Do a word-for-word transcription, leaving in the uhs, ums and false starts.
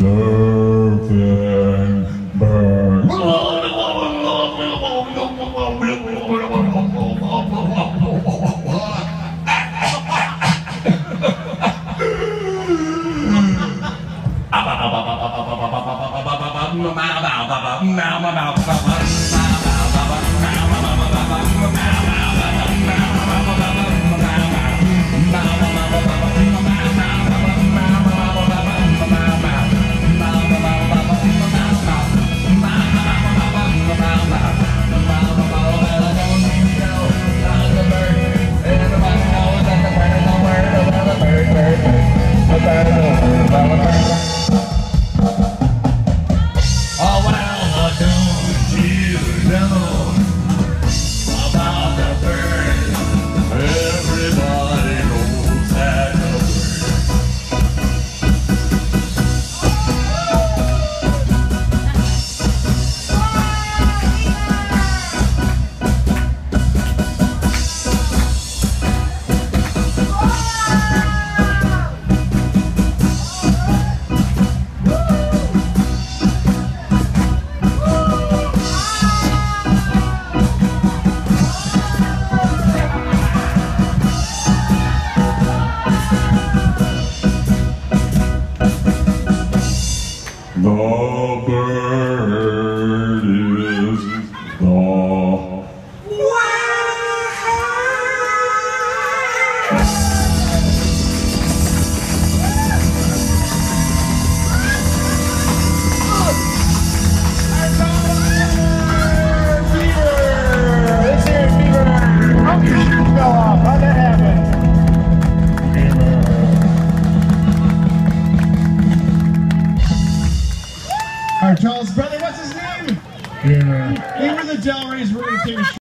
surf and burn. The bird is the Beaver! Let's hear it, Beaver! How your shoes fell off? How'd that happen? Our tallest brother, what's his name? Beaver. Beaver the Del Rey's. We're going to take a